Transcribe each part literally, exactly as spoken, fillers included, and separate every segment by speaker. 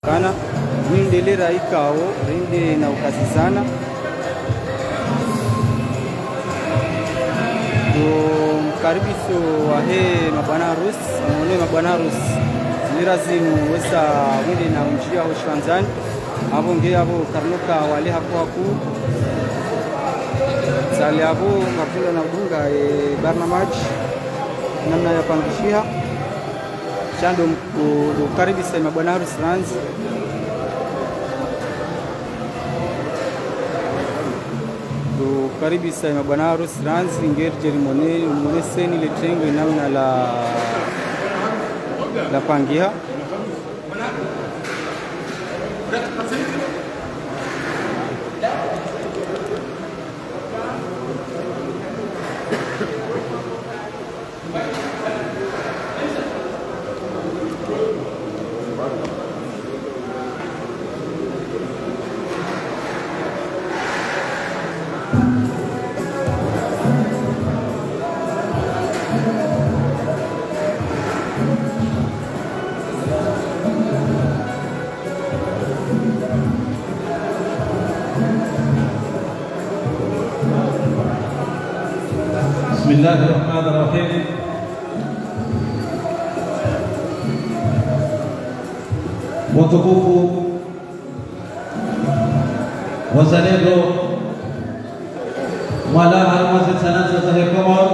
Speaker 1: kana nindelera ikao rinde na ukazizana do karibiso wahe mabwana harusi amone mabwana harusi nirazimu wesa winde na unjia hoshwanzani abo nge abo karnoka wale hapo hapo sali abo ngapula na bunga e barnamaj namna ya pangishia chando do karibisa mabwana harusi ranzi do karibisa mabwana harusi ranzi ngeri jerimone mone seni le trengo namna la la pangia
Speaker 2: بسم الله الرحمن الرحيم. Watukufu wazalendo wala halmashauri sanaa za Hekomor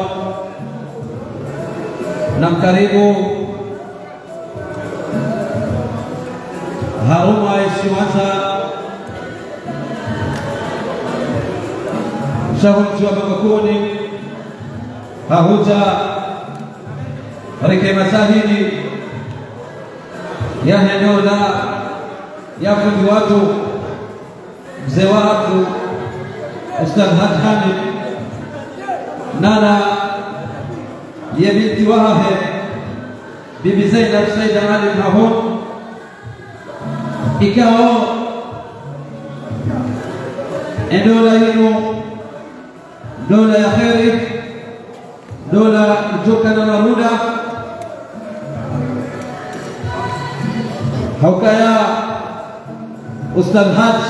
Speaker 2: na mkaribu Haruma Ishiwanza shahunti wa Makakuni hahuja rike masahili ya eneo la ya fundi watu mzee watu Ustadh Hatani nana ya binti wahe bibi Zainab Said Ali Mahon ikao eneo hilo dola ya kheri dola kutoka na maruda haukaya Ustadh Haj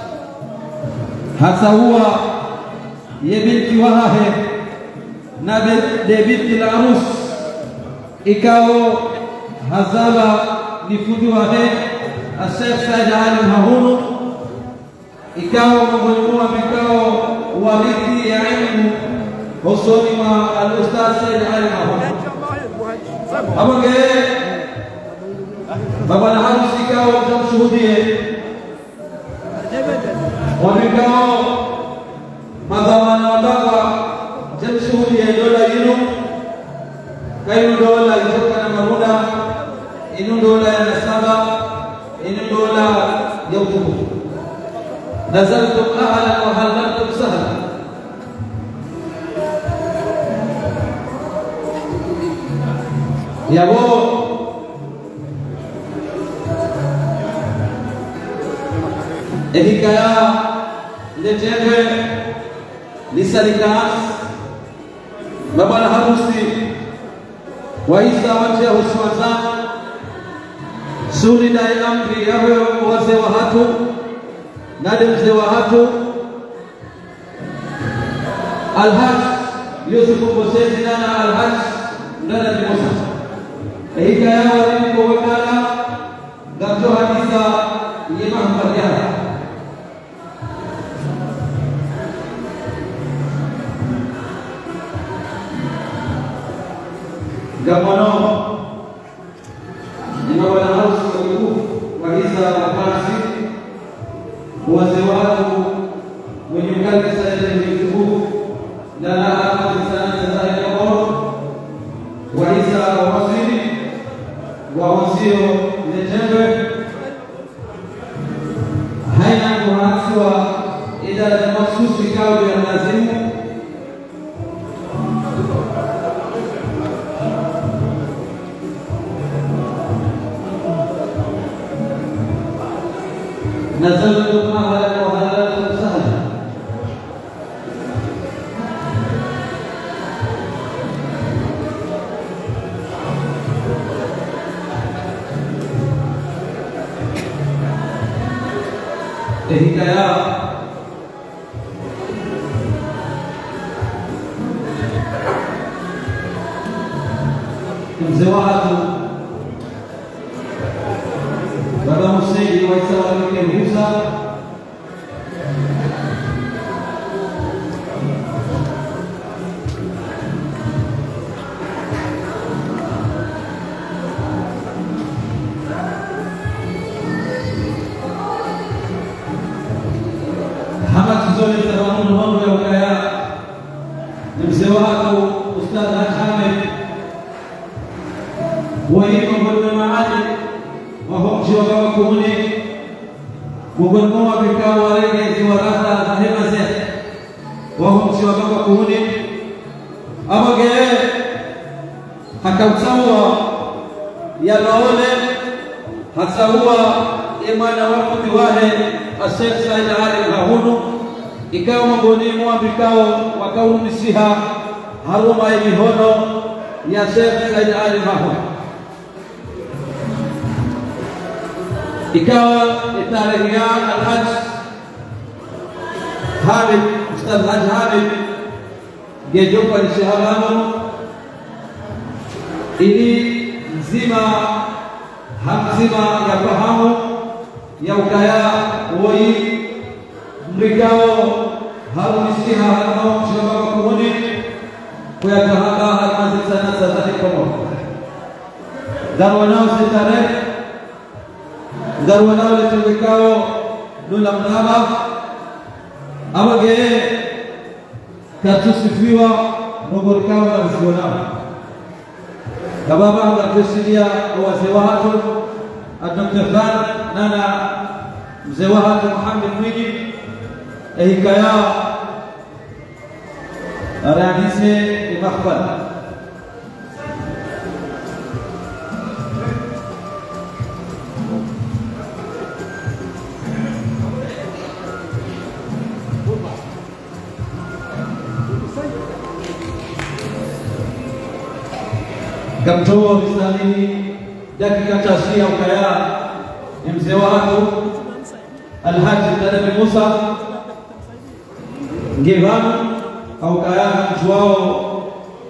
Speaker 2: hasa huwa ye binti wahe na de binti la arus ikao hazala ni fundi wahe Sheikh Said Ali Mahunu ikao mgonjwa mikao walidi ya ilmu husoni ma al-Ustadh Said Ali Mahunu abonge baba na harusi ikao tumshuhudie wamekao madhamana wadaka tumshuhudie dola hilo kaino dola itoka na maruda inu dola ya nasaba inu dola ya utukufu nazaltum ahlan wa halaltum sahlan yabo ehikaya letengwe lisalikas baba na harusi waisa wate huswaza suli na amri yawe wazee wa hatu nade mzee wa hatu Alhaj Yusuf Bosezi nana Alhaj ndana Bimosa ehikaya wali kwa wakala gato hadisa yema mpadiana Gamono Imam al-Haus wahisa wapasi wazee watu wenye mkali sana mtukufu na na sana sana Hekomor wahisa wawasili wawasio letengwe haina kuhasiwa idara ya mahsusi kao ya lazimu نزلتم أهلا وهللتم سهلا hikaya mzee watu baba Hussein Waisa wake ruhusa zote za mambo ya ukaya ni mzee wako Ustadh Ahmed waiko kwa maali wa hoji wa baba kuhuni kugongoa vikao wale ziwarata za hema zetu wa hoji wa baba kuhuni abage hakamsawa ya laole hasawa imana wako diwale Sheikh Said Ali Rahunu ikawa maboni mwa vikao wakao misiha haruma ya mihono ya Sheikh Said Ali Rahunu ikawa itarehia al-Hajj Hamid Ustadh Hajj Hamid gejopa lishahalano ili nzima hamzima ya fahamu ya ukaya woi mrikao harumisiha harumao shababa kuhuni kuyatahaka harumazil sana satati komo darwanao sitare darwanao letulekao nula mnaba awage katusifiwa nogorikao na msionao kababa mkatusidia wazee watu Doktor Khan nana mzee wahatu Muhammad Mwinyi hikaya aradise imakhbal kamtoa misalini dakika tashia ukaya ni mzee watu Al-Hajj Tanabi Musa ngevana au kaya mchuao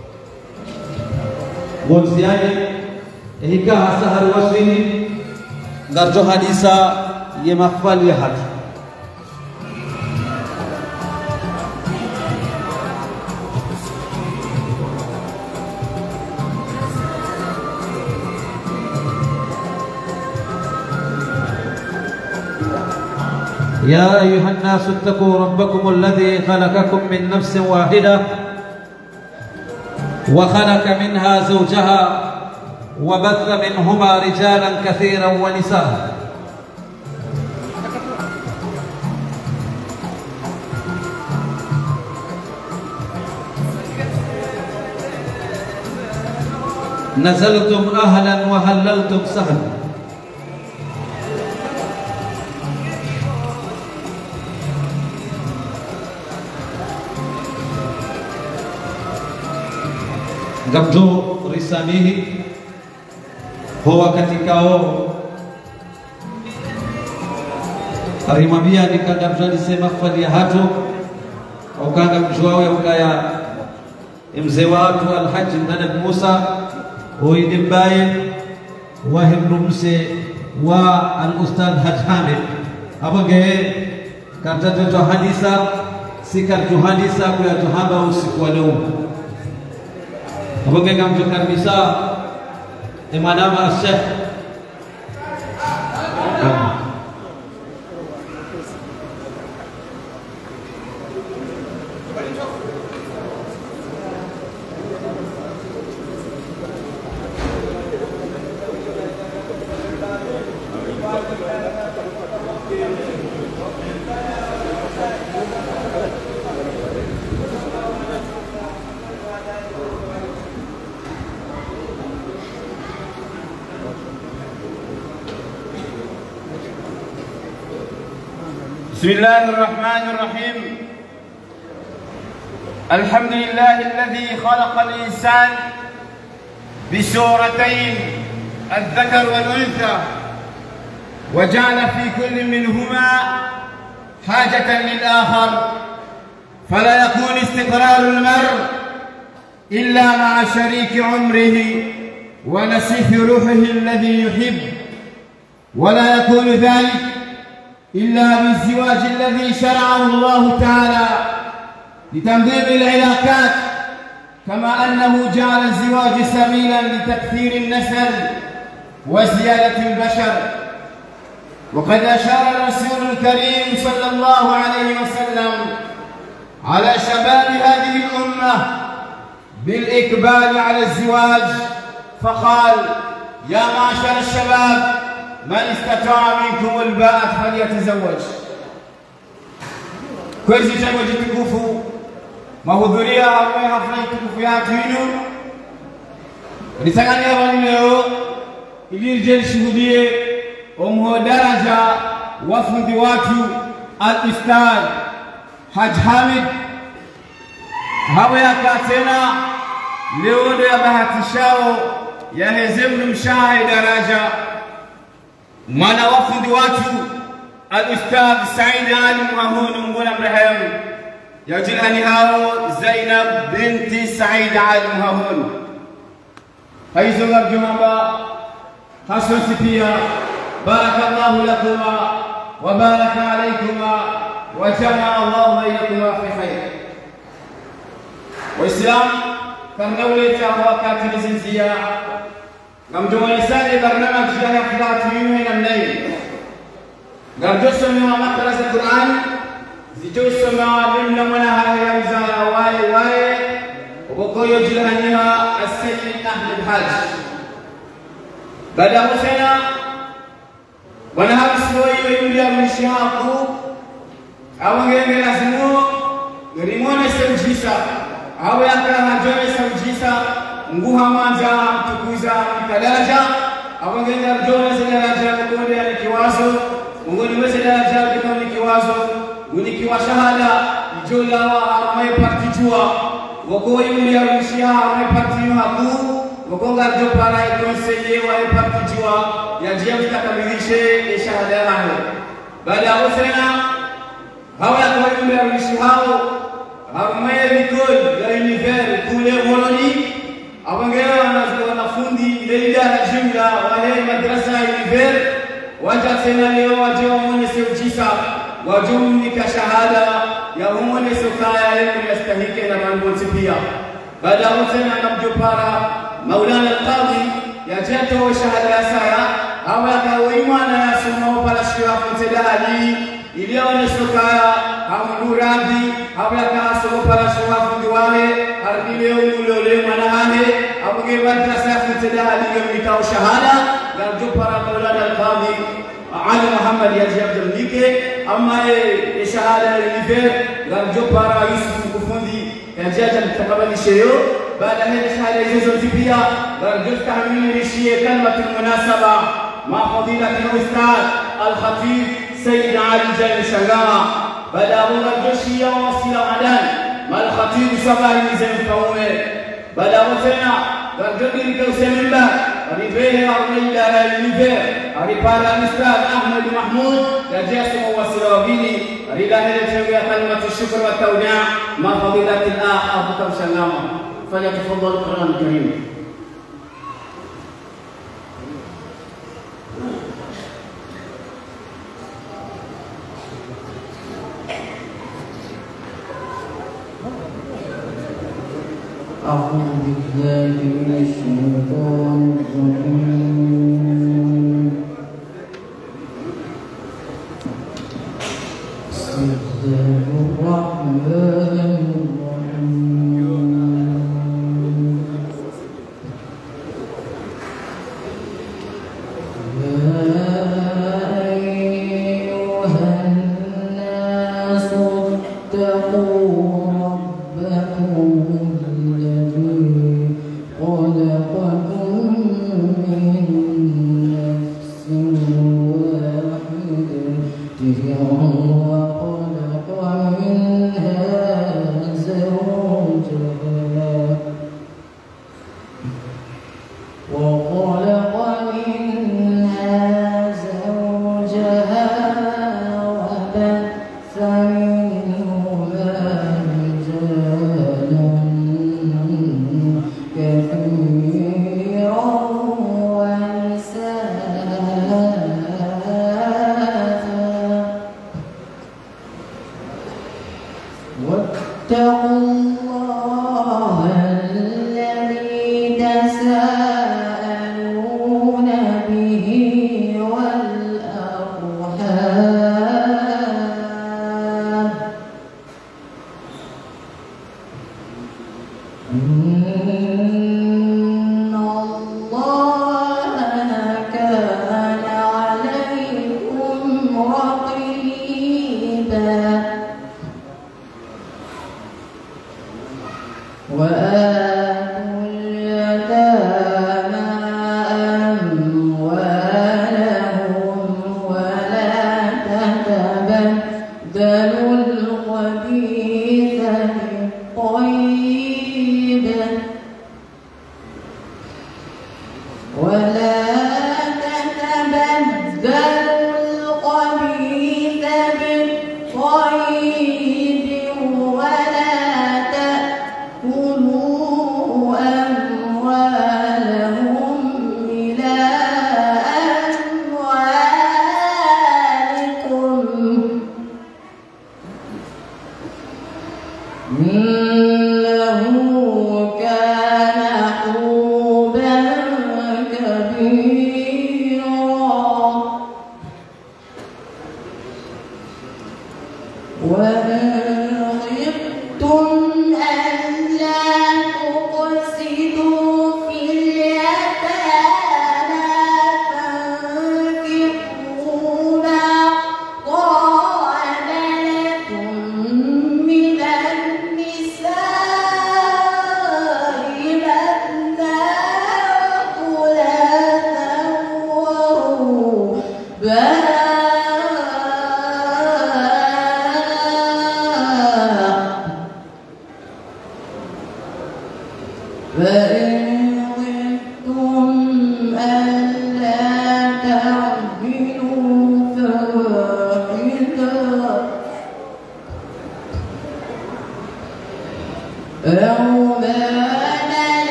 Speaker 2: gonziani hika hasahar wasini ngarjo hadisa ye makhfal ya hatu يا أيها الناس اتقوا ربكم الذي خلقكم من نفس واحدة وخلق منها زوجها وبث منهما رجالا كثيرا ونساء نزلتم أهلا وهللتم سهلا Gamjo risamihi huwa katikao arimambia nikandamjani sema fali ya hatu ukanga mjuawe ukaya mzee watu Al-Hajj Tanabi Musa uidimbaye wahimrumse wa al-Ustadh Hajj Hamid abage kantatoto hadisa sikarju hadisa kwa tuhamba usiku wa leo abage gamjo karmisa emanama al-Sheikh
Speaker 3: بسم الله الرحمن الرحيم الحمد لله الذي خلق الإنسان بصورتين الذكر والأنثى وجعل في كل منهما حاجة للآخر، فلا يكون استقرار المرء إلا مع شريك عمره ونسيف روحه الذي يحب، ولا يكون ذلك إلا بالزواج الذي شرعه الله تعالى لتنظيم العلاقات، كما أنه جعل الزواج سبيلا لتكثير النسل وزيادة البشر. وقد أشار الرسول الكريم صلى الله عليه وسلم على شباب هذه الأمة بالإقبال على الزواج، فقال: يا معشر الشباب، من استطاع منكم الباءة فليتزوج. Kwezi changu jitukufu mahudhuria ambaye hafla tukufu yetu hino nisangania wani leo ili je shuhudie omho daraja wafundi watu al-Ustadh Haj Hamid hawa yakatena leo ndio ya bahatishao ya hezemu mshahi daraja mwana wafundi watu الأستاذ سعيد علي مهون مغنى مرحيم يجلاني هاو زينب بنت سعيد علي مهون هاي زغر جمعة حسن سفيا بارك الله لكما وبارك عليكما وجمع الله بينكما في خير. وإسلام كرنولي تاهو كاتب زنزيا نمجمع إنسان برنامج جاهي أخلاقي من الليل Garjo semua madrasah Quran, zijo semua benda mana hari yang zara wai wai, ubokoyo jilahnya asyik ahli haj. Pada Husayna, wana harus boyo yulia mishaku, awang yang ngasinu, gerimone seujisa, awang yang hajone seujisa, nguhamanja tukuza kadaraja, awang yang garjone sedaraja kemudian kiwaso. Mungkin masih ada jalan kita memiliki waso, memiliki wasahada, ijolawa ramai parti jua, wako yang dia Rusia ramai parti aku, wako garjo para konseye ramai parti jua, yang dia kita kamilishe shahada rahe. Baada Husayna, hawa yang dia Rusia ramai mikul dari nivel kule moloni, abangera wanafundi dari idara jumla wale madrasah nivel. Wajah senalio wajah umone seujisa wajah umnika shahada ya umone sukaya yenu yastahiki na mambo pia. Baada Husayna namjupara Maulana al-Qadhi ya jato shahada saya hawa kawaimana ya sumo pala shirafu tedali ilione sukaya hamuradi hawa ka sumo pala shirafu diwale arbile umulole manahane abuge madrasa tedali yomika shahada namjupara Maulana al-Qadhi Ali Muhammad Yaji Abdul Nike ama e shahada liver namjupara Yusuf Kufundi yajaja mtakabalisheyo. Baada ya shahada hizo pia namjuta hamili rishie kalmatu munasaba ma fadilati al-Ustadh al-Khatib Sayyid Ali Jani Shangama. Baada namjushia wasila adan mal Khatib sabahi nizam faume. Baada Husayna namjudiri kausemba Ribere Armenda Liver, Aripara Ustadh Ahmad Mahmud, Rajasim wasila wabili, Ridahe Tawiyah kalimatu syukur wa tawni'ah, ma fadilatil akh Abu Shangama. Falyatafaddal Al-Quran Al-Karim.
Speaker 4: أعوذ بالله من الشيطان الرجيم. بسم الله الرحمن الرحيم. يا أيها الناس اتقوا ربكم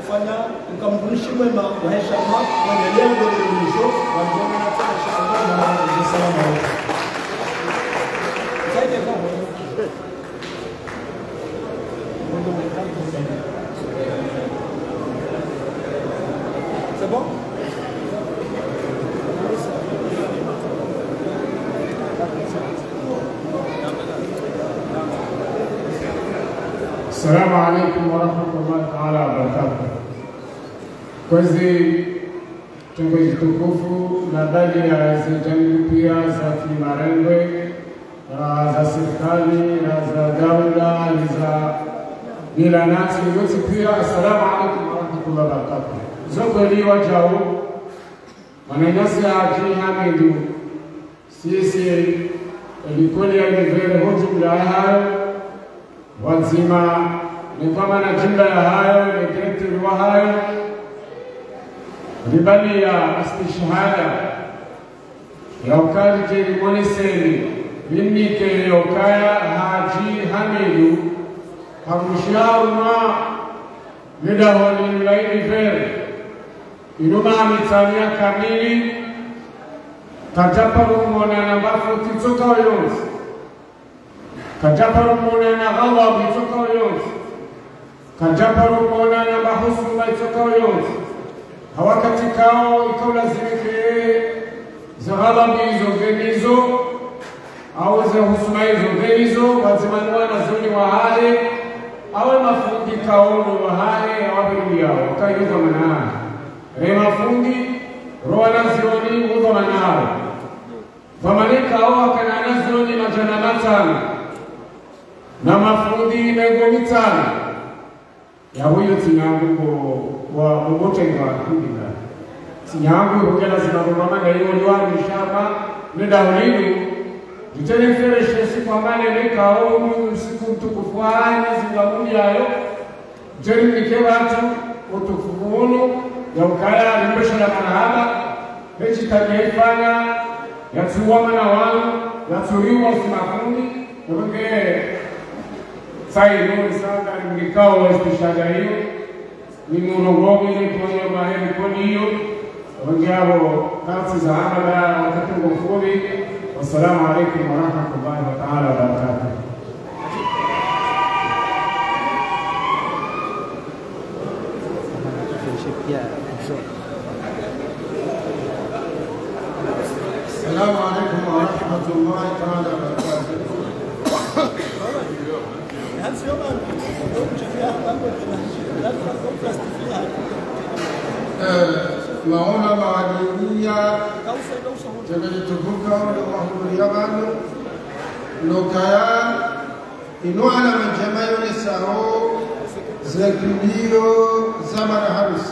Speaker 5: kufanya mkamkunishi mwema wa heshima mwenye lengo lililonisho wa jamii na tena inshallah na salamu alaykum. Zaidi kwa C'est bon?
Speaker 6: Assalamu alaikum warahmatullahi taala wabarakatuh. Kwezi tungo tukufu na dali ya jamii pia za Kimarengwe za serikali za dawla za milanati yote pia. Assalamu alaikum warahmatullahi wabarakatuh. Zongoli wajao mananyasi aji hamidu sisi elikoli ya nivele hujumla hayo wazima ni kwamba na jumla ya hayo ni direktori wa hayo ribani ya istishhada ya ukali jeri moniseni vinnike ya ukaya haji hamidu hamusharuma midahoni mlaini vere inuma mitania kamili kajaparu mwana na bafu titoka yonsi kajaparu mwana na ghadab titoka yonsi kajaparu mwana na bahusuma titoka yonsi hawakati kao ikaulazimike za ghadab hizo venizo au za husuma hizo venizo wazimanua na zuni wa hale awe mafundi kaono wa hale awabiru yao wakayuza manana rema fundi roa nazioni uzo manao Famalika owa kana nazioni majana matano na mafundi mengo mitano ya huyo tinyangu wa mwote kwa kundi na tinyangu hukela zinarumama na hiyo liwa nishama nida ulidu jitele mfereshe siku amane meka omu siku mtukufu wani zingamuni ayo jeri mike watu utukufu unu ya ukaya limbesha la manahaba hechi tageifanya yatuwa mana wanu yaturiwa usimafundi yabuke sayi nuri sanga mlikao wa istishaja hiyo ni murogomi ni kwenye maheri kwenye hiyo yabuke hapo kasi za amala watatungo mfubi. Wassalamu alaikum warahmatullahi ta'ala wabarakatuh.
Speaker 7: Assalamu alaikum warahmatullahi ta'ala wabarakatuh. Maona mawajilia Tukuka Allahu yabanu lokaya inuana majamayo ni sao zekulio zamana harusi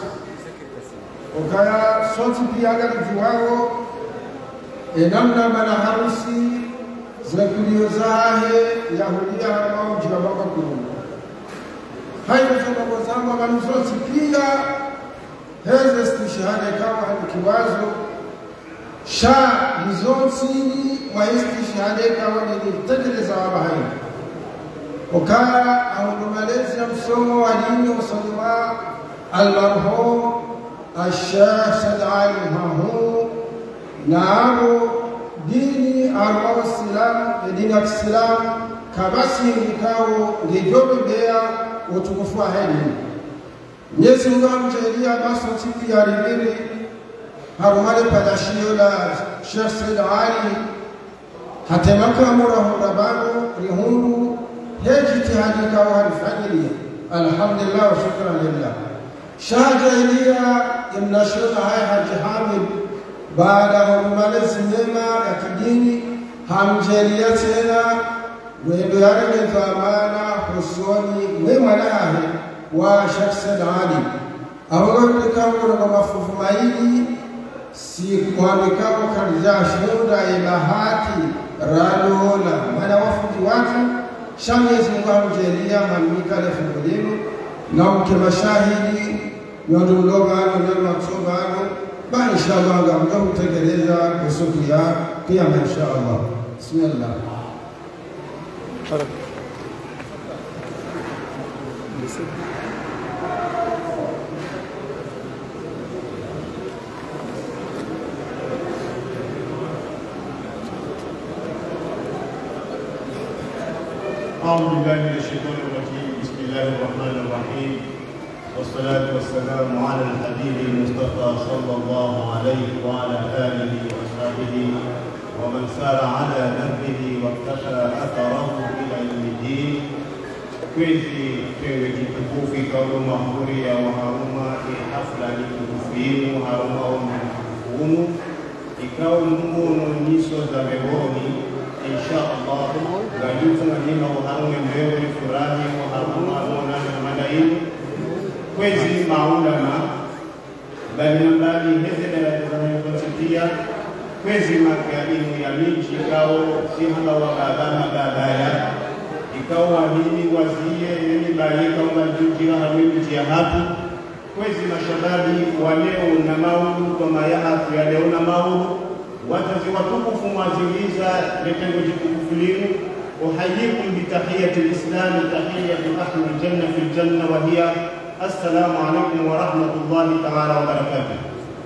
Speaker 7: okaya soti piaga juwao enamna mana harusi zekulio zahe yahudia harama ujia waka kuru hayo sababu zamba manuzoti pia heze stishahane kama halikiwazo sha nizonsini wa istishhade kawa nilitekeleza wabahaini wakaya ahudumalezi ya msomo wa dini wa salima almarhum Al-Sheikh Said Ali Mahmoud na abu dini arwawa silam dini ya Islam kabasi nikao ngejobe bea utukufu wa heli nyesi mga mjahilia baso tipi ya ribiri harumale padashio la Sheikh Said Ali hatemaka mura hurabano rihundu hejitihadi kawa halifanyilia alhamdulillah wa shukran lillah shahajahilia imnashona haya Haji Hamid baada harumale sinema ya kidini hamjahilia tena wendo yare meto amana husoni mwemana hahe wa Sheikh Said Ali awaga kama na mafufu maili si kuandika kwa karja shunda ila hati radola mana wafuti watu shamezi mkamjelia mamika lefudinu na mke mashahidi nyondo mlogano nyondo maksogano ba inshallah ngamda utekeleza kusuku ya kiyama inshallah. Bismillah.
Speaker 8: أعوذ بالله من الشيطان الرجيم. بسم الله الرحمن الرحيم، والصلاة والسلام على الحبيب المصطفى صلى الله عليه وعلى آله وأصحابه ومن سار على نهجه واقتفى أثره إلى يوم الدين. Kwezi tewe kitukufu ikawa mahuri ya waharuma hafla ni kufufimu haruma wa mkufumu ikawa mungu nyuso za mewoni insha Allah gajutu na nima waharume mbewe furahi waharuma wana na madaini kwezi maulama bali nambali heze na yatazamiyotositia kwezi makalimu ya miji ikawa sihanga wa gadama gadaya ikawa nini wazie nini barika unajujira hawemi jia hapu kwezi mashababi wa leo na maulu kwa mayahafu ya leo na maulu watazi watukufu mwaziliza letengo jitukufu linu uhayikum bitahiyati l-islami tahiyati ahli l-janna fi l-janna wa hiya assalamu alaikum wa rahmatullahi ta'ala wa barakatuh.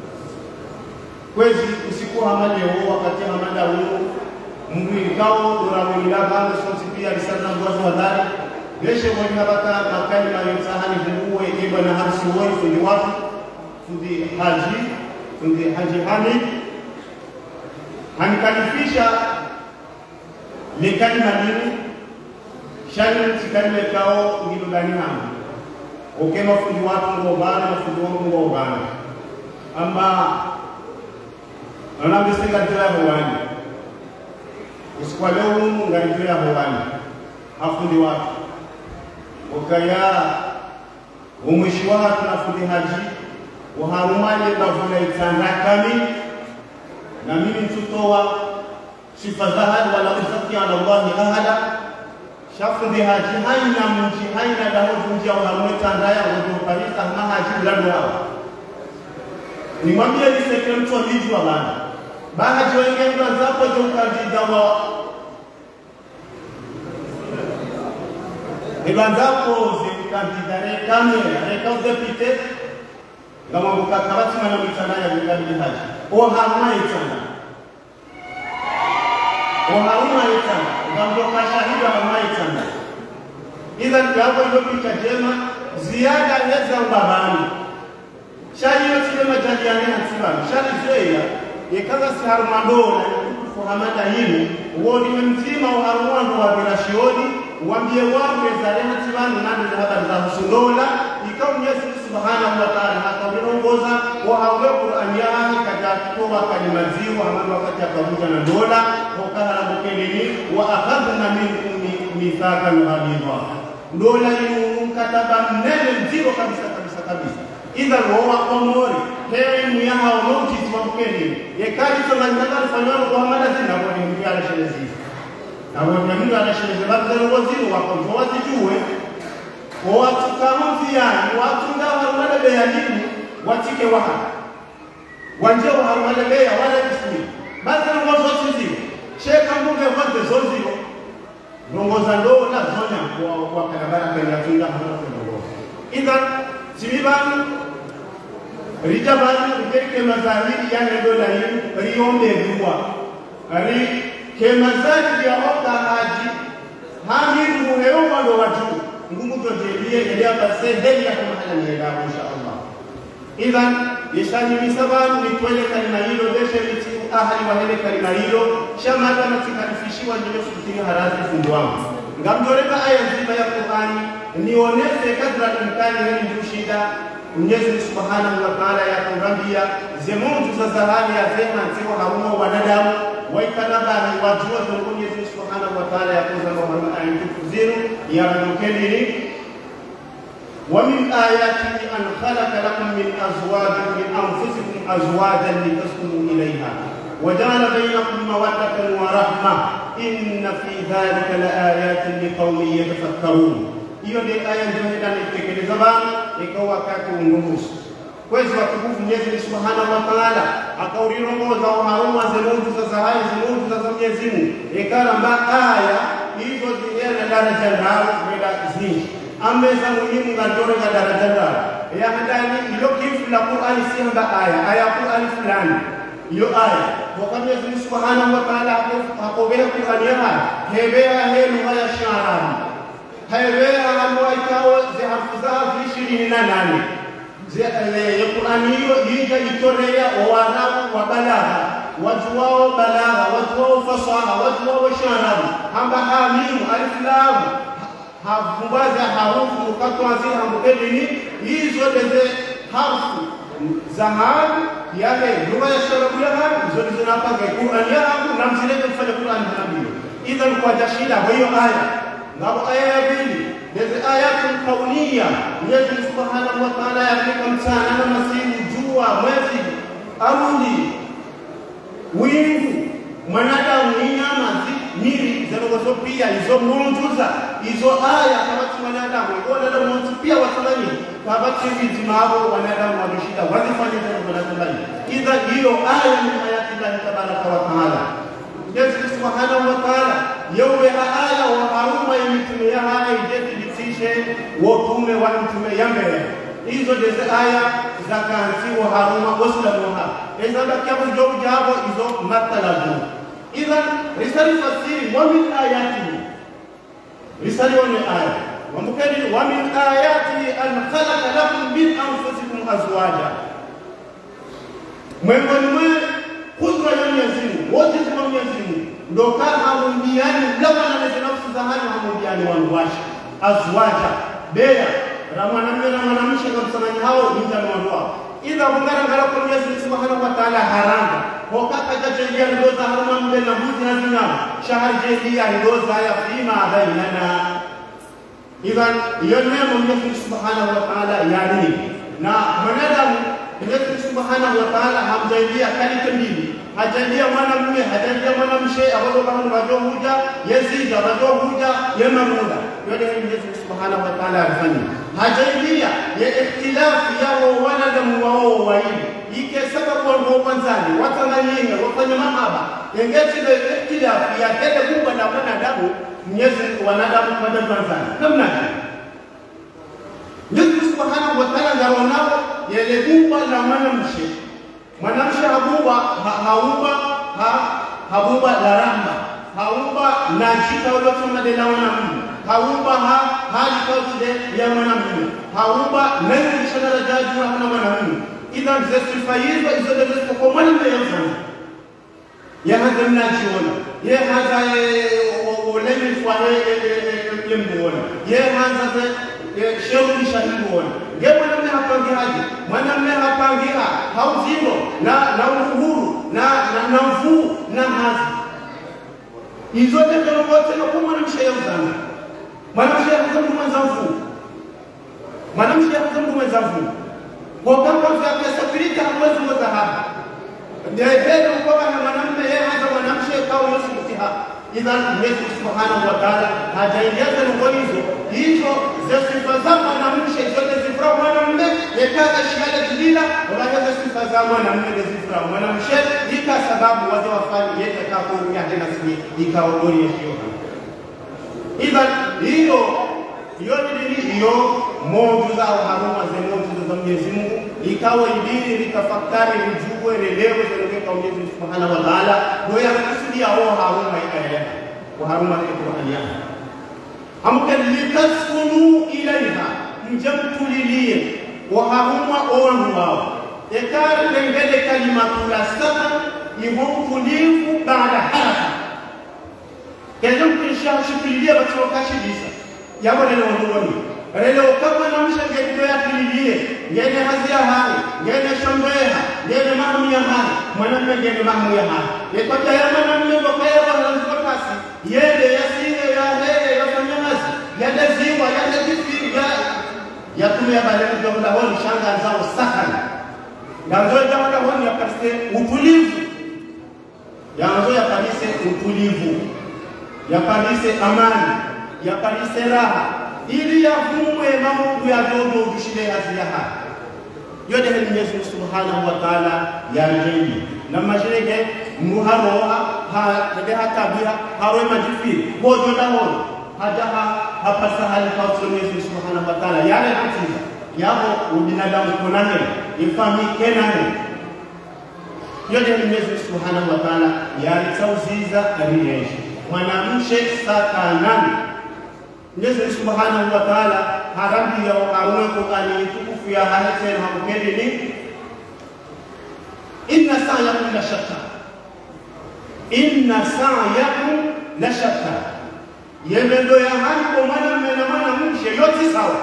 Speaker 8: Kwezi usiku hamali ya wakati hamada huu mwikao urawila bando sonsi pia risana mwazo wadari Geshe mwini habata makali mayotahani huuwe iba na harsi uwe fundi wafi fundi haji fundi haji hamid hanikalifisha ni kalima nini shani mtikalime kao ngilugani hamu oke mafundi watu ngobana mafundi watu ngobana ama anambisika jira hawani usikuwa leo ngaribia hawani hafundi watu wakaya umwishi watu na fundi haji waharumani bavula itandakami na mimi mtutowa sifa zahad wala uzaki ala Allahi ahada shafundi haji haina mji haina dahoji mji au harume tandaya wajoparisa hama haji uladu hao ni mwambia ni sekre mtu wa liju wa bana bahaji wenge mtu wazapo jokaji dawa Ibanzapo zikandidare kame reka udepite ngama bukakarati mana mitana ya ngabili haji o haruma itana o haruma itana ngambo kashahida haruma itana idha ngabo ndo picha jema ziada leza ubabani shari yote jema jadiane hatiba shari zeya yekaza si haruma ndola kuhamada hili uoni mzima o haruma ndo wa birashioni wambie wangu ezalena tibanu nande za habari za husundola ikaw Mwenyezi Subhanahu wa Ta'ala akaongoza wa hawe Qur'an yake katika kutoa kalima ziwa ambapo wakati akavuja na dola wakala mkelini wa akhadna minkum mithaqan ghalidha dola hiyo mkataba mnene mzito kabisa kabisa kabisa idha roa omori hewe myaha onoji twamkelini yekali tolanga fanywa kwa mada zina kwa ni mbiala shelezi na watu Mungu anasherehekea labda waziri wako wazijue watu kama mfiani watu ndawa wale bealimu watike waha wanje wa wale bea wale bismi basi na wazo hizi sheka mbunge wote zozio nongoza ndoo na zonya kwa kwa barabara kwa tunda hapo ndogo idha sibani rijabani ukeke mazahiri yani dola hii riombe dua ari kemazali ya oka haji hamiru muheoma ndo watu ngumu tojelie elia base heli ya kumahala nienda insha Allah idhan yeshani misabani ni kwele kalima hilo deshe miti ahali wa hele kalima hilo shamata matikarifishiwa njile sukutini harazi fundu wangu ngamdoreka aya nzima ya Qur'ani nionese kadra imkani hili njushida Mwenyezi Subhanahu wa Ta'ala ya kurambia zemundu za zahari ya zema ntiwa hauma wanadamu waikanaba ni wajua Mwenyezi Subhanahu wa Ta'ala ya kuza Muhammad ayitukuziru ya radukeni wa min ayatihi an khalaqa lakum min azwajin min anfusikum azwajan litaskunu ilayha wa ja'ala bainakum mawaddatan wa rahma inna fi dhalika la ayatin liqaumin yatafakkarun. Hiyo ndio aya ndio ndani tekeleza bana ikawa wakati ungurusu kwezi watukufu Mwenyezi Subhanahu wa Ta'ala akaurinongoza haruma zemundu za zahaya zemundu za Mwenyezi Mungu ikaramba aya hizo zingine daraja lao bila zinji ameza muhimu ngadore ga daraja lao ya ndani ilo kifu la Qur'ani simba aya aya Qur'ani fulani hiyo aya kwa Mwenyezi Subhanahu wa Ta'ala akobea Qur'ani haya hebea helu haya shara haewea halwa ikawa zi harfu zao ishirini na nane ya Qur'ani hiyo ija itorea Waarabu wa balagha, watu wao balagha, watu wao fasaha, watu wao sharabu, hamba hamimu alif lam hafubaza harufu mukatwazi hambukeni hizo ndizo harfu zahab yake lugha ya sharabu ya hapo zote zinapanga Qur'ani yangu na msilete kufanya Qur'ani nabii. Idhan kwa jashida hiyo aya ngabo aya ya pili hizi ayatu kauniya Mwenyezi Subhanahu wa Ta'ala yafika mchana na masimu jua mwezi arudi wingu mwanadamu nyama miri zinazozo pia hizo muujiza hizo aya kama mwanadamu wala muujiza pia watalani kama hivi mabo wanadamu wameshika wazifanye tena wanadamu. Idha hiyo aya ni ayati Allah tabaraka wa Ta'ala. Mwenyezi Subhanahu wa Ta'ala yewe aya wa haruma mitume ya haya ijetilishe watume wa mtume ya mbele hizo ndizo aya za kanzi wa haruma waslamu ha hizo bakiapo jobu jabo hizo matalabu. Idha risali fasiri wa min ayati risali wa min aya wa mukaddi wa min ayati an khalaqa lakum min anfusikum azwaja mwengoni mwe kudra ya Mwenyezi Mungu wote kwa Mwenyezi Mungu ndo kama hamdiani labda na nafsi za hali hamdiani wanwashi azwaja bea ramanamme na mwanamke kwa msamaji hao ndio wandoa. Idha bungara ngara kwa Mwenyezi Subhanahu wa Ta'ala haranga kwa kaka jajelia ndo za haruma mbe na mbuzi na zinyama shahar jelia ndo za ya fima bainana. Idha yone Mwenyezi Subhanahu wa Ta'ala yani na mwanadamu Mwenyezi Subhanahu wa Ta'ala hamjailia kalite mbili hajalia mwanamume hajalia mwanamke abado bana bajo huja yazija bajo huja yamamuda yote Mwenyezi Subhanahu wa Ta'ala afanye hajalia ya ikhtilaf yao wanadamu wao waili ike sababu wao kwanzani watanganyinga wafanya mahaba yengechi ile ikhtilaf ya kile kubwa na wanadamu Mwenyezi wanadamu kwa kwanzani namna gani Mwenyezi Subhanahu wa Ta'ala ngaronao yale kubwa na mwanamke mwanamke habuba hauba ha habuba la rahma hauba na jita wala kama de la mwanamume hauba ha hali kauti ya mwanamume hauba nani shana jaji na mwanamume ila zisifa hizo hizo ndizo kwa mwanamume yangu ya hada mnajiona ya hada ulemi fwaye yembuona ya hada shehu shahibuona ye mwanamume hapangiaje mwanamume hapangia hauzimo na na uhuru na na mfu na hazi hizo ndio wote na kwa mwanamke yangu mwanamke hazambu mwanzafu mwanamke hazambu mwanzafu kwa kama vya safirika hamwezi mzaha ndio hivyo kwa mwanamume yeye hata mwanamke kao yote mtiha idha Mwenyezi Subhanahu wa Ta'ala hajaeleza nguo hizo hizo sifa za mwanamke zote zifra mwanamume yakaga shiada jilila wala sifa za mwanamume zifra mwanamke ika sababu wazo wafanye yeye kakurudia tena sisi ikaondoa hiyo idha hiyo hiyo ni hiyo muujiza au haruma za muujiza za Mwenyezi Mungu ikawa idini litafakari lijue lelewe kwa Mwenyezi Subhanahu wa Ta'ala ndio yakusudia wao haruma ikaelea wa haruma ni Qur'ani amkan litaskunu ilaiha mjamtulilie wa haruma onu wao ekara lengele kalimatu la sana ihumulifu baada haraka kile kisha shikilia watu wakashibisa yabo leo ndoni leo kama na mshenge ndio yakililie ngene hazia hai ngene shombeha ngene mamu ya hai mwanamume ngene mamu ya hai yekota ya mwanamume kwa yeye wanaanza kasi yende yasire ya hele yafanya kazi yadaziwa yadafiri ya yatumia balemu ndio honi shanga zao sakana ndio ndio honi ya kaste utulivu yanzo ya kanisa utulivu ya kanisa amani ya kanisa raha ili yafumwe mambo ya dodo kushinde haziha yote ni Mwenyezi Subhanahu wa Ta'ala yanjeni na mashirike muharoha ha hata bia hawe majifiri bojo dahon haja hapa sahali kwa Mwenyezi Subhanahu wa Ta'ala yale hatiza yabo ubinadamu kunane ifamike nane yote ni Mwenyezi Subhanahu wa Ta'ala yalitauziza aliyeshi mwanamke saka nani Mwenyezi Mungu Subhanahu wa Ta'ala harambi ya aruwe Qur'ani tukufu ya hadithi na hamkeni ni inna sa'yakum la shatta, inna sa'yakum la shatta, yemendo ya hanko mwana mmena mwana mshe yote sawa,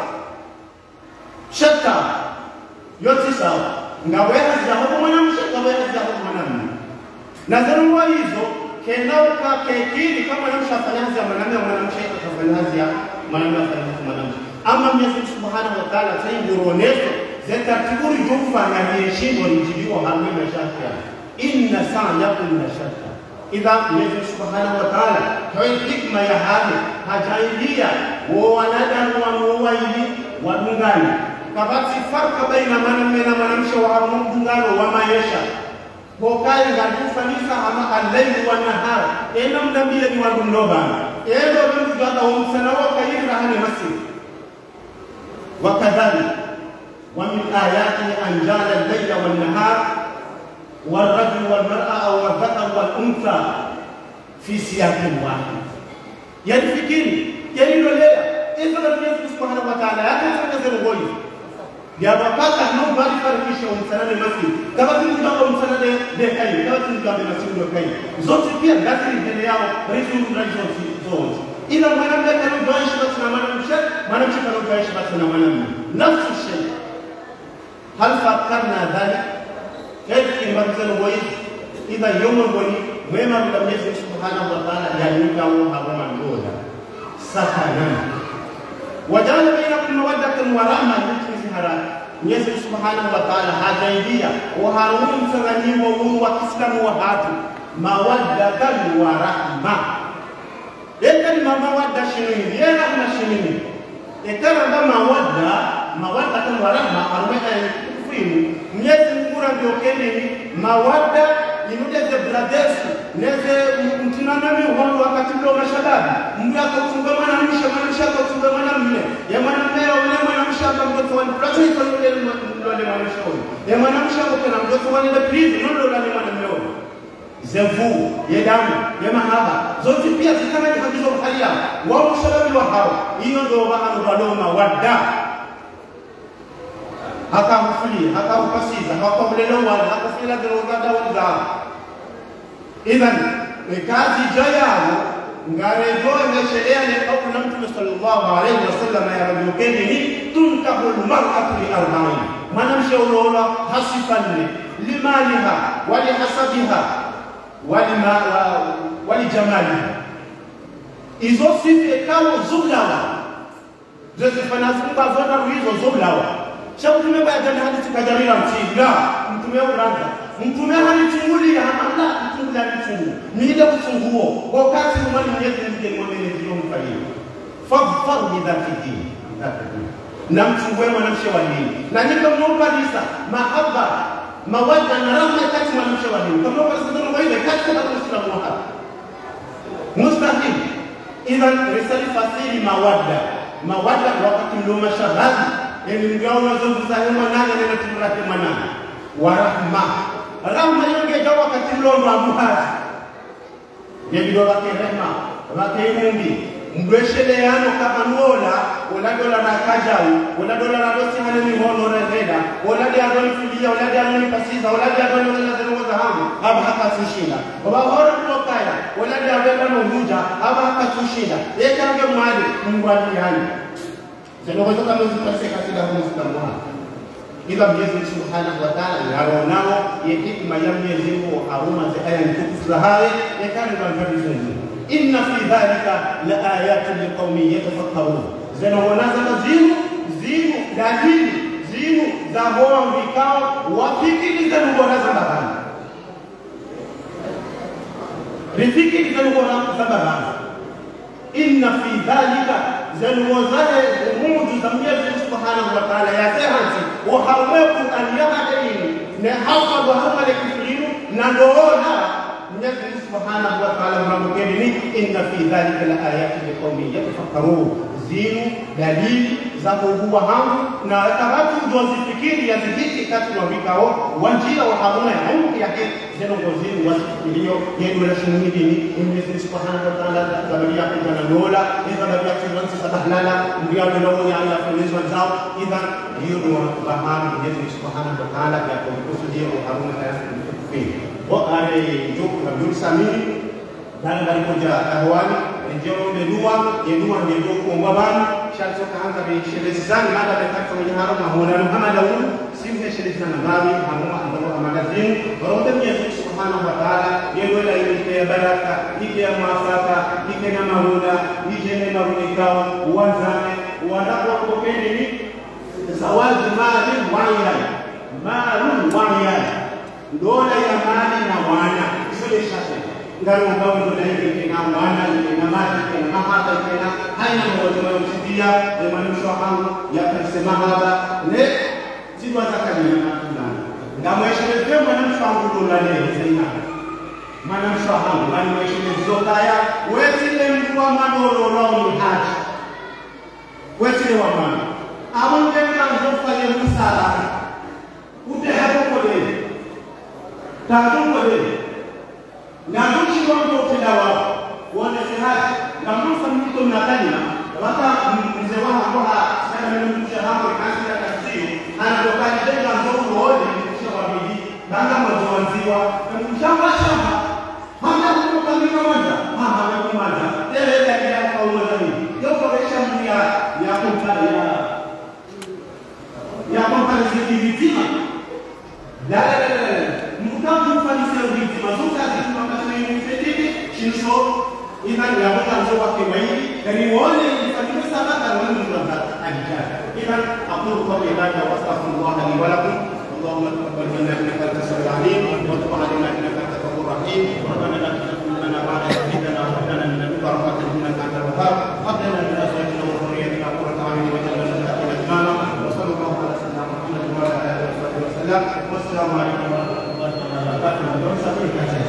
Speaker 8: shatta yote sawa, ngawe haja hapo mwana mshe ngawe haja hapo mwana mme na zanwa hizo kenauka kekiri kama namshafanya hazi ya mwanamume mwanamke atafanya hazi ya mwanamume atafanya mwanamke. Ama Mwenyezi Mungu Subhanahu wa Ta'ala tayyironezo zetatiburi jufanya yeshingo lijibiwa hamwe mashaka inna sa'yakum la shatta. Idha Mwenyezi Mungu Subhanahu wa Ta'ala kwa hikma ya hali hajailia wa wanadamu wa muwaili wa dungani kabati farka baina mwanamume na mwanamke wa dungano wa maisha Bokai ngadufanisa ama al-layl wa nahar ena mdambia ni wandu ndobana endo bintu jada umsana wa kayira hali masjid wa kadhalik wa min ayati an jala al-layl wa an-nahar wal rajul wal mar'a aw al-dhakar wal untha fi siyaqin wahid. Yani fikiri yani lolea hizo ndio Mwenyezi Subhanahu wa Ta'ala yakataka ngoyi ya bapaka no bali farikisha umsana ni masjid kama kitu kama umsana de de kai kama kitu kama masjid ndio kai zote pia ndani mbele yao rizu rizu zote ila mwanamke kana doishi basi na mwanamke mwanamke kana doishi basi na mwanamke nafsi shay hal fakarna dhalik kaifa imamzal wai idha yawm wali mwema Mwenyezi Subhanahu wa Ta'ala yanika wa harama ndola sakana wajala bainakum mawaddatan wa rahma Mwenyezi Subhanahu wa Ta'ala hajaidia uharumu mchanganyiko huu wa Kiislamu wa hatu mawaddatan wa rahma. Eka ni mawadda shirini, ya rahma shirini. Eka na mawadda, mawaddatan wa rahma arumeka kufimu. Mwenyezi Mungu ndio keni mawadda inudeze brothers neze mtinanami uhondo wakati mlo mashababi mndu akatunga mwana msha mwana msha akatunga mwana mme ya mwana mme ule mwana msha akamtoto wani plato iko yule yule mwana msha ya mwana msha akona mtoto wani the please ndo ndo ni mwana mme zevu ya damu ya mahaba zote pia zikana ni hadizo halia wao mshababi wa hao hiyo ndio bahanu baloma wadda haka mfuli haka upasiza haka mlelo wala haka fila droga dawa idhan kazi jayao ngarejoa sheria ni au na Mtume sallallahu alayhi wasallam ya rajulukeni ni tunkahu almar'atu li arba'in mwanamke unaona hasifanne limaliha wali hasabiha wali ma wali jamaliha hizo sifa kama zulawa zisifana zimba zona hizo zulawa shabu tumebaya jana hadithi kajarira mtibla mtume uranga mtume halitungulia hamna mtume alitungu ni ile kutunguo wakati mwali Mwenyezi Mungu mwamene ndio mfanyia fadhfar bi dhatihi na mtungue mwanamke wa dini na niko mnomba disa mahaba mawadda na rahma kati mwanamke wa dini kama kwa sababu kwa ile kati kwa Uislamu wa hapa mustahil idhan risali fasili mawadda mawadda wakati ndio mashababi yani ngao unazungumza hema nani na tumrate manani wa rahma rahma yonge jawa wakati mlondo amuhazi yebi dola ke rehma wake mungi mbwesheleano kama nola wala dola na kajau wala dola na dosi hane ni hono renda wala dia doni filia wala dia doni pasiza wala dia doni wala doni wazahamu haba haka tushinda baba hora kutokaya wala dia beba no huja haba haka tushinda yekange mwali mngwani yani Jangan kau tak mesti pasal kasih dah mesti semua. Kita Mwenyezi Subhanahu wa Ta'ala yaronao yekiti mayamni yezimu haruma za aya ntukufu za hawe yakani kwa vizuri. Inna fi dhalika la ayatin liqaumin yatafakkarun. Zena wanaza zimu zimu dalili zimu za hoa vikao wafikiri za wanaza babani. Rifikiri za wanaza babani. Inna fi dhalika زلوزه وموج زميل سبحانه وتعالى يا سهرتي وحرمت ان يهدين نحفظ وهم الكفرين ندونا نجد سبحانه وتعالى ربكني ان في ذلك الايات لقوم يتفكرون zinu dalili za kuugua hangu na tabatu dozifikiri ya zikiti kati wa vikao wanjira wa hamuna ya mungu yake zeno ngozini wasifikilio yedu la shumidini Mwenyezi Subhanahu wa Ta'ala tabaria kujana dola idha baria kuwansi sabahlala ndia dola ya ala fulizwa zao idha hiyo ni wafahamu Mwenyezi Subhanahu wa Ta'ala ya kukusudia wa hamuna ya fikiri wa ale njoku na dusamini dan dari kuja ahwani ndio ndio dua ndio ndio kuomba bana shanzo kaanza bishelezi sana baada ya kaka mwenye haro mahona Muhammad au simu shelezi sana nabi hamwa ndio magazini roho Mwenyezi Subhanahu wa Ta'ala yeye la ile baraka ile ya mafaka ile na mahona ile na mabikao uanzane uandapo kupokeni ni zawadi mali waya maalum waya dola ya mali na wana sio shaka ngalo ngao ndo ile na wana na mali na mahaba tena haina mmoja wa msidia ya manusho hangu ya kusema haba ne sidwa zakani na fulani ngamweshe leo manusho hangu ndo la leo sina manusho hangu bali mweshe zokaya wetile mkwa madolo lao ni haji wetile wa mama amonde kanzo fanye msala ute hapo kole tatu kole na mtu wangu utendawa wana sehati na mtu mtu mnatania wata mzee wangu kwa sana mimi hapo kazi ya kazi anatoka jenga ndogo wote kisha wabidi banga mwanziwa na mshamba shamba hana kutoka mimi moja mama na kumaza tele ile ya kwa umoja hii ndio kuonesha mia ya kumpale ya ya kumpale zikivitima la la la mtamu mfanisi ya vitima zote Shinso, iman ya mwana nzoba kimaili, kani wone ifanimu sana kana wani mwana ajijana. Iman, aqulu qawli hadha wa astaghfirullah li wa lakum. Allahumma taqabbal minna innaka antas samiul alim wa tub alaina innaka antat tawwabur rahim. Rabbana la tuzigh qulubana ba'da idh hadaytana wa hab lana min ladunka rahmatan innaka antal wahhab. Hab lana min azwajina wa dhurriyyatina qurrata a'yun waj'alna lil muttaqina imama. Wa sallallahu ala sayyidina Muhammad wa ala alihi wa sallam. Wassalamu alaikum wa rahmatullahi wa barakatuh.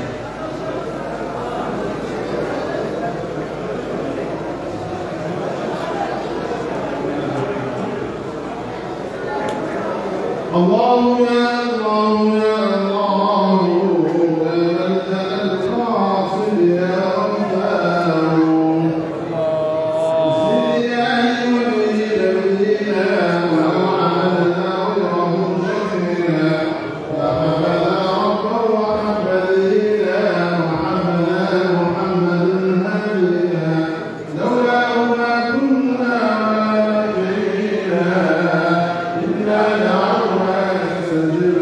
Speaker 7: الله يا الله يا الله يا ملجأ القاصد يا رباه سيدي ولي نبينا وعلى غيره شفينا وحمدنا ربا وحمدنا وحمدنا محمدا هدينا لولاه ما كنا ولا إنا دعونا استجب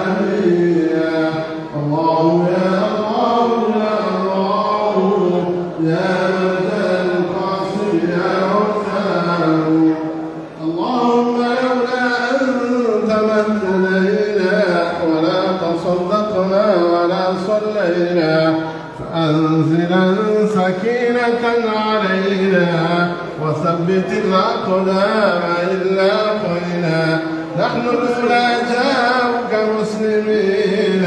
Speaker 7: آمين الله يا الله يا الله يا مدى القاصد يا رفاه اللهم لولا أنت ما اهتدينا ولا تصدقنا ولا صلينا فأنزلا سكينة علينا وثبت الأقدام إلا قينا نحن لولا جاءك مسلمين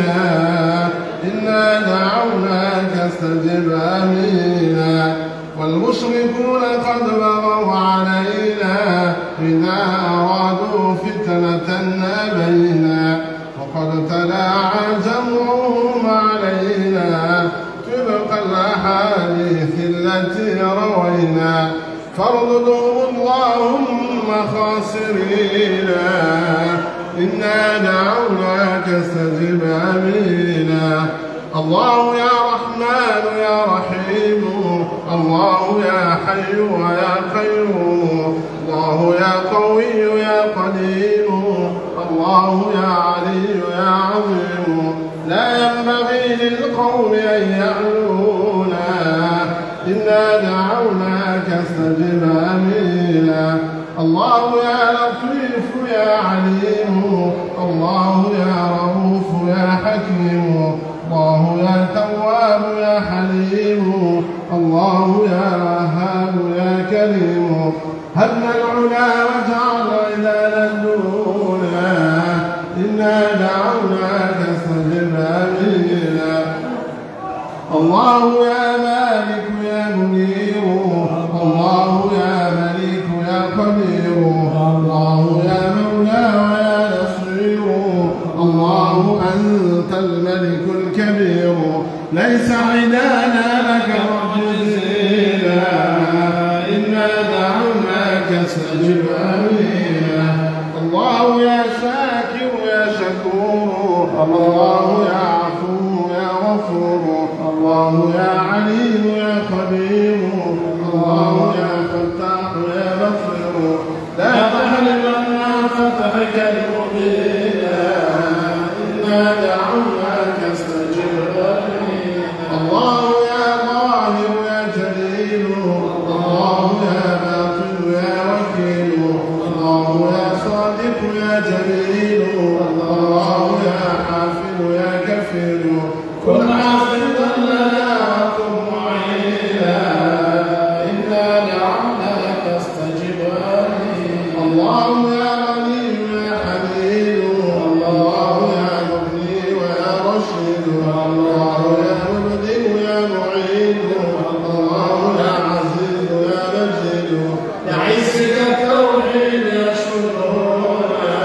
Speaker 7: إنا دعوناك استجب آمينا والمشركون قد بغوا علينا إذا أرادوا فتنة أبينا وقد تلاعى جمعهم علينا طبق الأحاديث التي روينا فارددهم اللهم خاسرين إنا دعوناك استجب آمينا الله يا رحمن يا رحيم الله يا حي ويا قيوم الله يا قوي يا قديم الله يا علي يا عظيم لا ينبغي للقوم أن يعلونا إنا دعوناك استجب آمينا الله يا لطيف يا عليم الله يا رؤوف يا حكيم الله يا تواب يا حليم الله يا وهاب يا كريم هبنا العلا وجعل عدانا دونا إنا دعوناك استجب آمينا الله يا مالك يا منير الله يا مليك
Speaker 9: الله يا عفو يا غفور الله يا عليم يا خبير الله يا فتاح يا بصير لا تحرمنا فتحك المبين إنا دعوناك استجب الله يا ظاهر يا جليل الله يا باطن يا وكيل الله يا صادق يا جليل الله يا حافظ يا كفيل كن حافظا لنا وكن معينا إنا دعوناك استجب الله يا غني يا حميد الله يا مغني ويا رشيد الله يا مبدئ يا معيد الله يا عزيز يا مجيد لعزك التوحيد يشكرنا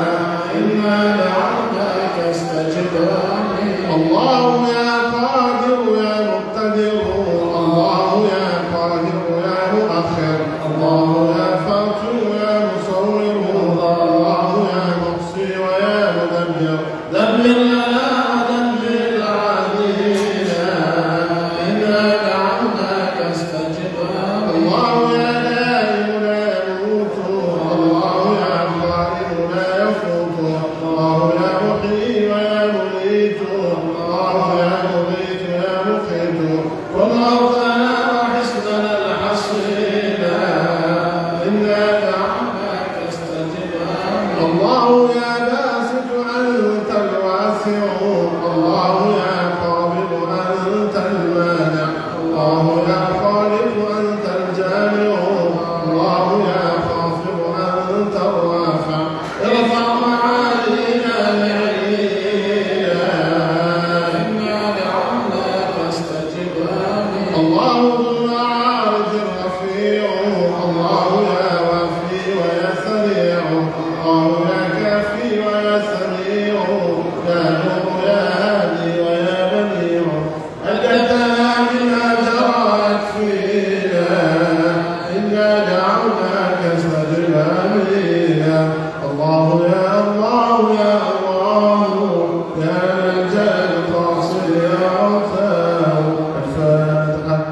Speaker 9: إنا دعوناك استجب الله يا قادر يا مقتدر الله يا قادر يا مؤخر الله يا فاطر يا مصور الله يا محصي ويا مدبر دبر لنا ودبر العادين إنا دعوناك استجب الله يا دائم لا يموت الله يا خالق لا يفوت الله يا محيي ويا مميت الله يا مغيث يا مقيت وموتنا وحسننا الحصين إنا دعوناك استجب الله يا باسط أنت الواسع الله يا قابض أنت المانع الله يا خالق أنت الجامع الله يا خافض أنت الرافع ارفع معالينا لعلينا إنا دعوناك استجب الله ذو العارض الرفيع الله يا وافي ويا سريع الله يا كافي ويا سميع يا نور يا هادي ويا بديع أجدنا بما جرت فينا إنا دعوناك استجب آمين الله يا الله يا الله يا نجاة القاصر يا غفار الفاتحة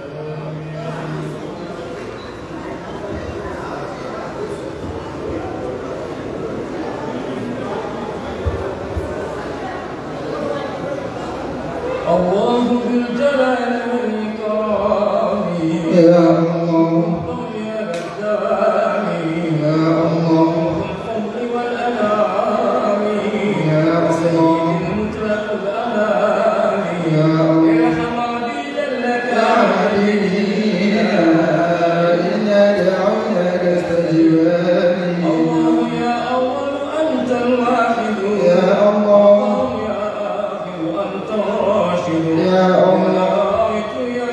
Speaker 4: الله ذو الجلال والإكرام
Speaker 7: يا الله
Speaker 4: يا بدام
Speaker 7: يا الله
Speaker 4: الفضل والأنام
Speaker 7: يا الله
Speaker 4: مطلق الأنام
Speaker 7: يا الله
Speaker 4: ارحم عبيدا لك
Speaker 7: عبيدنا إنا دعوناك استجب آمين
Speaker 4: الله يا أول أنت الواحد
Speaker 7: يا الله
Speaker 4: يا آخر أنت الراشد
Speaker 7: يا الله
Speaker 4: يا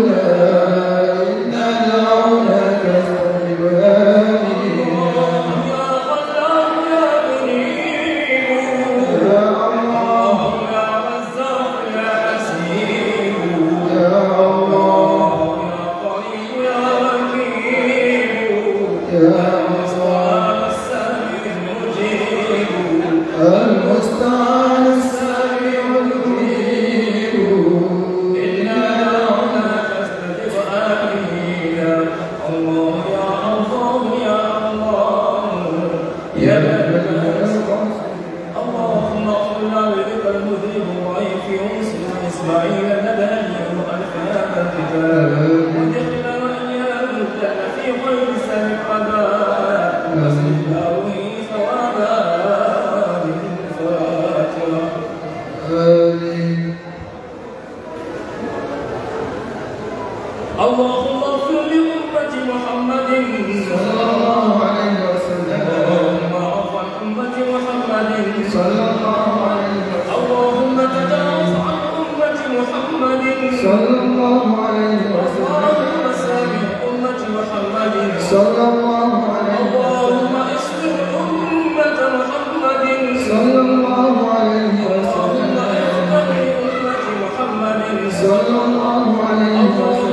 Speaker 4: اللهم اغفر لأمة محمد صلى الله عليه وسلم. اللهم ارحم أمة محمد صلى الله عليه وسلم. اللهم تجاوز عن أمة محمد صلى الله عليه وسلم. اللهم سامح أمة محمد صلى الله عليه وسلم. اللهم اصلح أمة محمد صلى الله عليه وسلم. اللهم اغفر لأمة محمد صلى الله عليه وسلم.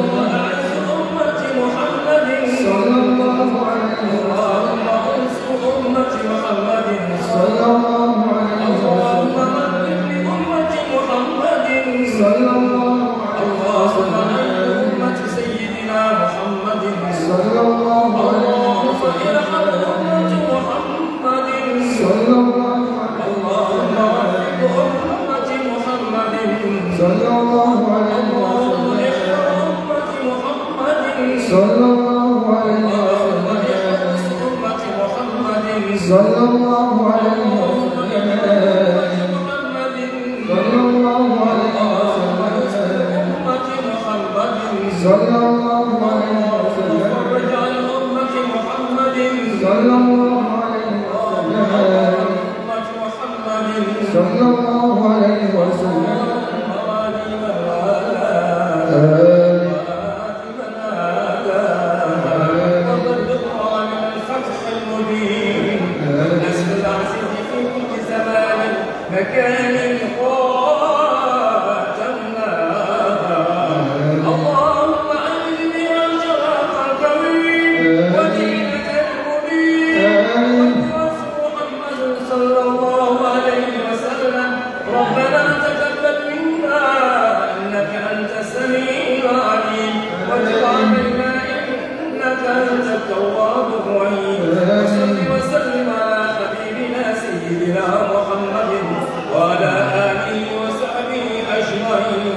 Speaker 4: صلى الله عليه وسلم. اللهم انصر أمة محمد صلى الله عليه وسلم. اللهم مكن لأمة محمد صلى الله عليه وسلم. اللهم أهل أمة سيدنا محمد صلى الله عليه وسلم. ارحم أمة محمد صلى الله عليه وسلم. اللهم وفق أمة محمد صلى الله عليه وسلم. اللهم احفظ أمة محمد صلى الله عليه وسلم. صلى الله عليه وسلم. صلى الله عليه وسلم. صلى الله عليه وسلم. واجعل أمة محمد صلى الله عليه وسلم. صلى الله عليه وسلم. مكان قاتلنا. اللهم أنزل أجرك الكريم ودينك المبين محمد صلى الله عليه وسلم. ربنا تقبل منا إنك أنت السميع العليم وتب علينا إنك أنت التواب الرحيم. وصل وسلم على حبيبنا سيدنا محمد وعلى آله وصحبه أجمعين.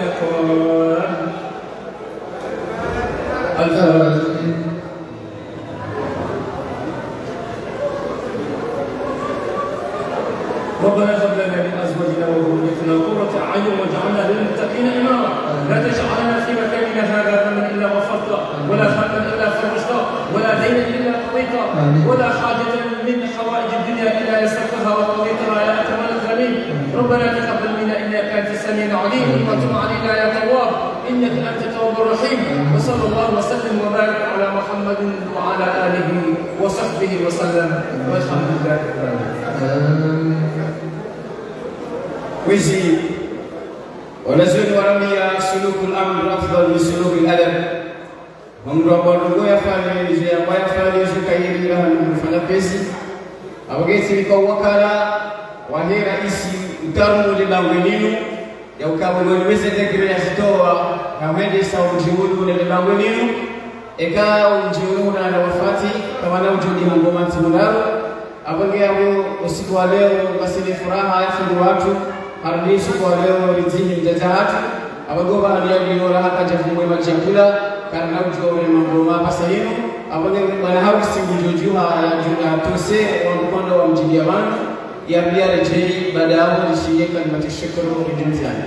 Speaker 4: ربنا هب لنا من أزواجنا وذريتنا قرة أعين واجعلنا للمتقين إماما. لا تجعلنا في مكاننا هذا ذنبا إلا غفرته ولا هما إلا فرجته ولا دينا إلا قضيته ولا حاجة من حوائج الدنيا إلا يسرتها وقضيتها يا أكرم الأكرمين. ربنا تقبل منا إنك أنت السميع العليم وتب علينا يا تواب إنك أنت التواب الرحيم. وصلى الله وسلم وبارك على محمد وعلى آله وصحبه وسلم والحمد لله رب العالمين. ويزي ونزل ورمي سلوك الأمر أفضل من سلوك الأدب. هم ربنا يفعل زي ما يفعل زكاير له فلبسي أبغيت لك وكالة وهي رئيس ترمو للأولين يو كابو الوزة تجري أستوى كمهندس سو جيولو للأولين إكا وجيولونا لوفاتي كما نوجد مغوما تمنارو أبغي أبو usiku wa leo basi ni furaha ya watu hadi usiku wa leo riziki mtazahatu abagoba hadi raha kajafumwe machakula kana ujore mangoma pasahino abone bana hausi mjojuha ya juna tose wa mkondo wa mjingia bana ya biara je baada ya hapo nishiyeka ni matishukuru kujumzana.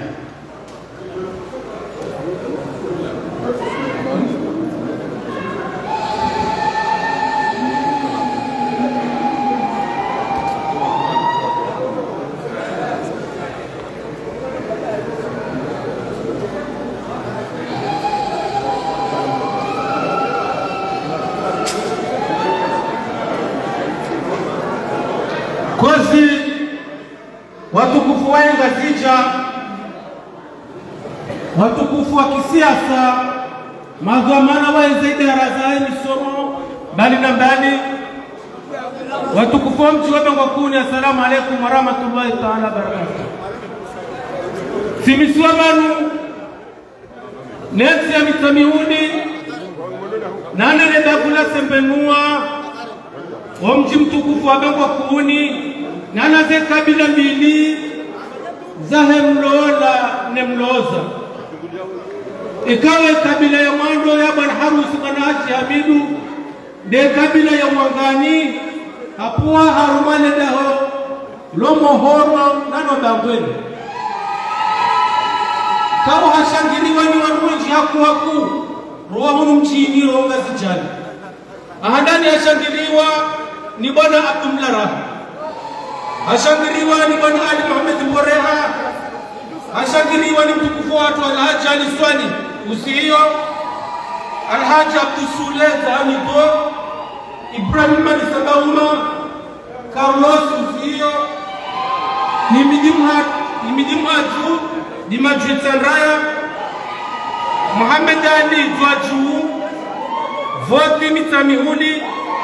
Speaker 10: kozi watukufu waenga zija watukufu wa kisiasa madhamana waenzaidi harazai misomo mbali na mbali watukufu wa mji wa Bangwakuni. Assalamu alaikum warahmatullahi taala wabarakatuh. Simisiwa manu nensi ya mitamiuni nane nedakula sembenua wa mji mtukufu wa Bangwakuni nana ze kabila mbili zahe mlola ne mloza ikawe kabila ya mwando ya bwana harusi bwana Haji Hamidu de kabila ya Mwangani hapuwa harumane daho lomo horo nano bangweni kawa hashangiriwa ni warunji haku haku roa hunu mchini ronga zijani ahadani hashangiriwa ni bwana Abdullah hashangiriwa ni bwana Ali Muhammad Mboreha hashangiriwa ni mtukufu watu Alhaji Ali Swani usiyo Alhaji Abdusule Zani Bo Ibrahim Ali Sabauma Carlos usiyo ni midimha ni midimha juu ni Majid Sanraya Muhammad Ali Dwaju Voti Mitamihuli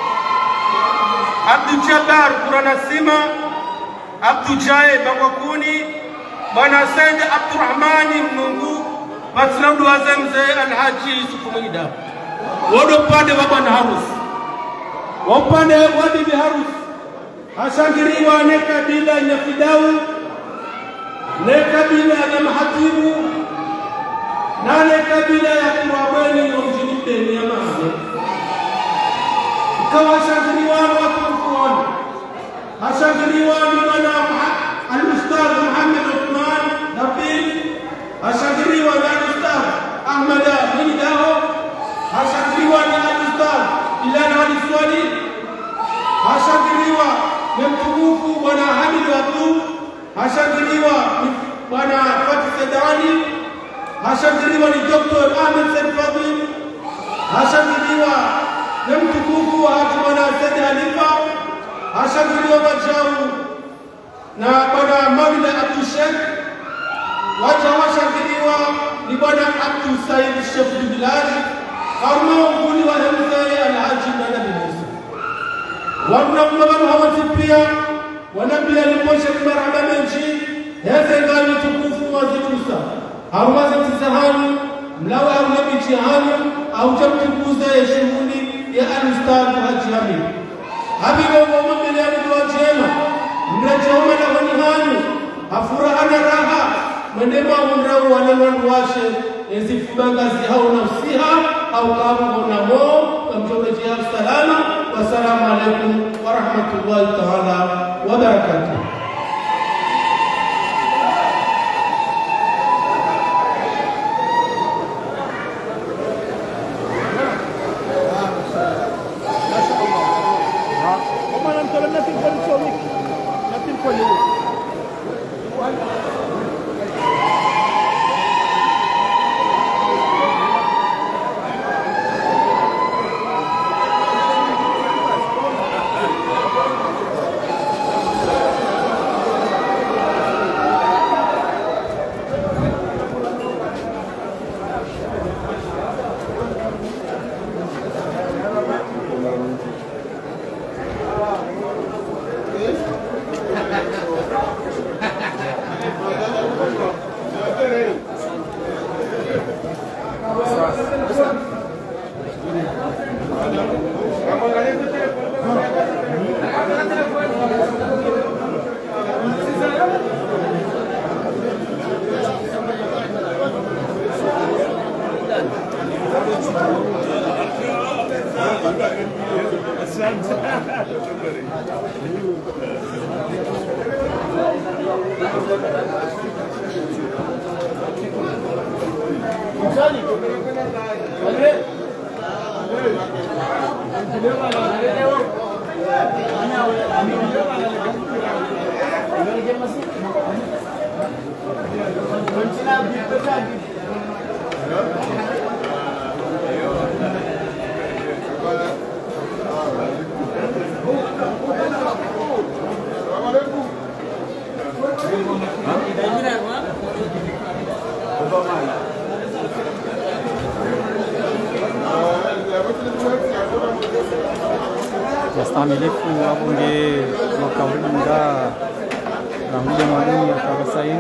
Speaker 10: Abdul Jabbar Kuranasima Abdul Jaye Bangwakuni Bwana Said Abdurrahmani Mnungu Matsnaudu Azemze Alhaji Yusufu Mwida wodo pande wa bwana harusi wapande wa bibi harusi hashangiriwa ne kabila ya Fidau ne kabila ya Mahatibu na ne kabila ya Kurabweni wa mjini Beni ya Mahane ikawa hashangiriwa watu kufuana hashangiriwa ni bwana al-Ustadh Muhammad Uthman Nabil hashangiriwa na al-Ustadh Ahmad Mwidaho hashangiriwa na al-Ustadh Ilana Aliswani hashangiriwa na mtukufu bwana Hamid Abdul hashangiriwa ni bwana Fatih Sedani hashangiriwa ni Doktor Ahmed Said Fadhil hashangiriwa na mtukufu wa Haji bwana Said Halifa hashangiriwa Majau na bwana Mawila Abdul Sheikh wacha washangiriwa ni bwana Abdul Said Sheikh Bilal kama uvuli wa Hamza Alhaji Nana bin Musa wana mbaru hawati pia wanabia limosha marhaba menji heze ngani tukufu wa zitusa harumazi tisahani mlawa au nabi jihani au jamtukuza ya shughuli ya al-Ustadh Haji Hamid habibo wa mbele ya dua jema mrejoma na wanihani afuraha na raha mandema umrau wanawan washe ezifubagazi hau nafsiha au kamu na mo mtokeje salama wassalamu alaikum warahmatullahi taala wabarakatuh.
Speaker 1: yastamilifu abunge makaurinda ramuje mwalimu ya Karasain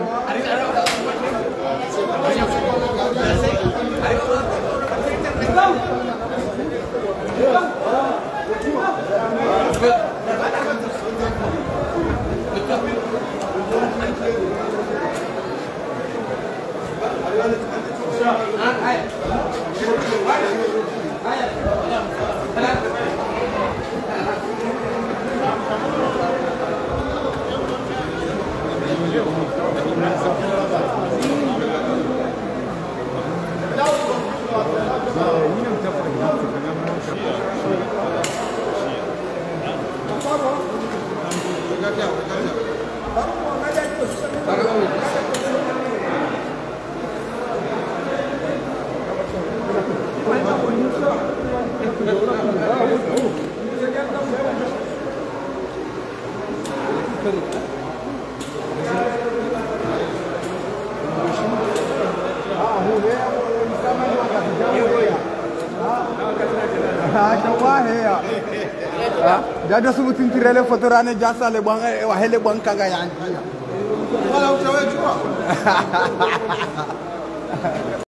Speaker 11: Dada subutin tirele fotorane jasa le bang wa hele bang kaga yanti. Wala utawechwa.